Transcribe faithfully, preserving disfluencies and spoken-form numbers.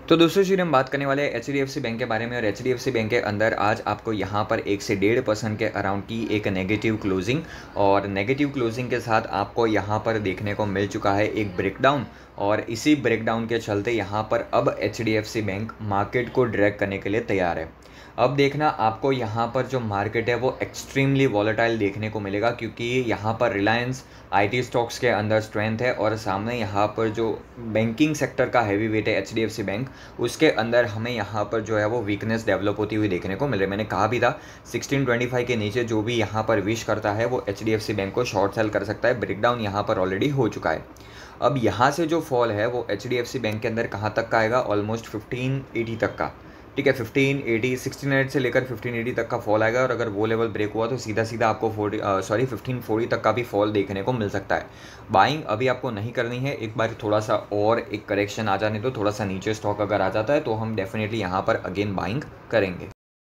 तो दोस्तों जी हम बात करने वाले हैं H D F C bank के बारे में। और H D F C bank के अंदर आज आपको यहाँ पर एक से डेढ़ परसेंट के अराउंड की एक नेगेटिव क्लोजिंग, और नेगेटिव क्लोजिंग के साथ आपको यहाँ पर देखने को मिल चुका है एक ब्रेकडाउन। और इसी ब्रेकडाउन के चलते यहाँ पर अब H D F C bank market को ड्रैग करने के लिए तैयार है। अब देखना आपको यहाँ पर जो मार्केट है वो एक्सट्रीमली वॉलेटाइल देखने को मिलेगा, क्योंकि यहाँ पर रिलायंस आईटी स्टॉक्स के अंदर स्ट्रेंथ है और सामने यहाँ पर जो बैंकिंग सेक्टर का हैवी वेट है H D F C bank, उसके अंदर हमें यहाँ पर जो है वो वीकनेस डेवलप होती हुई देखने को मिल रही है। मैंने कहा भी था सिक्सटीन ट्वेंटी फाइव के नीचे जो भी यहाँ पर विश करता है वो H D F C bank को शॉर्ट सेल कर सकता है। ब्रेकडाउन यहाँ पर ऑलरेडी हो चुका है। अब यहाँ से जो फॉल है वो H D F C bank के अंदर कहाँ तक का आएगा, ऑलमोस्ट फिफ्टीन एटी तक का। ठीक है, फिफ्टीन एटी सिक्सटीन हंड्रेड से लेकर फिफ्टीन एटी तक का फॉल आएगा। और अगर वो लेवल ब्रेक हुआ तो सीधा सीधा आपको फोर्टी सॉरी फिफ्टीन फोर्टी तक का भी फॉल देखने को मिल सकता है। बाइंग अभी आपको नहीं करनी है, एक बार थोड़ा सा और एक करेक्शन आ जाने दो, थोड़ा सा नीचे स्टॉक अगर आ जाता है तो हम डेफिनेटली यहाँ पर अगेन बाइंग करेंगे।